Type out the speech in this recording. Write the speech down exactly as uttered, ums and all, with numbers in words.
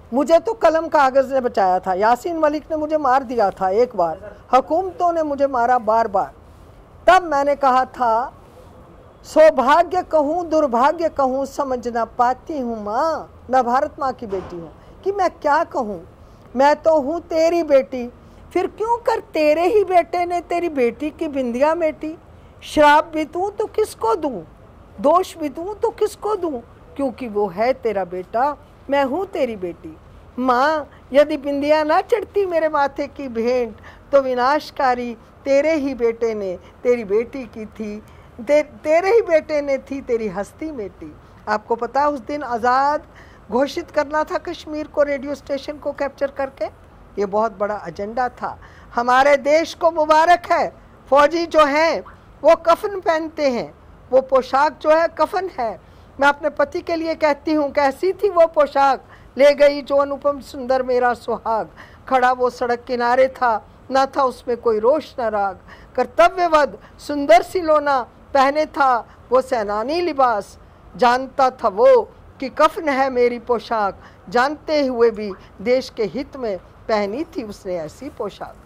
मुझे तो कलम कागज़ ने बचाया था। यासीन मलिक ने मुझे मार दिया था एक बार, हुकूमतों ने मुझे मारा बार बार। तब मैंने कहा था सौभाग्य कहूँ दुर्भाग्य कहूँ समझ ना पाती हूँ माँ, मैं भारत माँ की बेटी हूँ कि मैं क्या कहूँ, मैं तो हूँ तेरी बेटी। फिर क्यों कर तेरे ही बेटे ने तेरी बेटी की बिंदिया मेटी। श्राप भी दूँ तो किसको दूँ, दोष भी दूँ तो किसको दूँ, क्योंकि वो है तेरा बेटा, मैं हूँ तेरी बेटी। माँ यदि बिंदिया ना चढ़ती मेरे माथे की भेंट, तो विनाशकारी तेरे ही बेटे ने तेरी बेटी की थी, ते, तेरे ही बेटे ने थी तेरी हस्ती मेटी। आपको पता है उस दिन आज़ाद घोषित करना था कश्मीर को, रेडियो स्टेशन को कैप्चर करके, ये बहुत बड़ा एजेंडा था। हमारे देश को मुबारक है, फौजी जो हैं वो कफन पहनते हैं, वो पोशाक जो है कफन है। मैं अपने पति के लिए कहती हूँ, कैसी थी वो पोशाक, ले गई जो अनुपम सुंदर मेरा सुहाग। खड़ा वो सड़क किनारे था, ना था उसमें कोई रोश न राग। कर्तव्यवद सुंदर सी लोना पहने था वो सैनानी लिबास। जानता था वो कि कफन है मेरी पोशाक, जानते हुए भी देश के हित में पहनी थी उसने ऐसी पोशाक।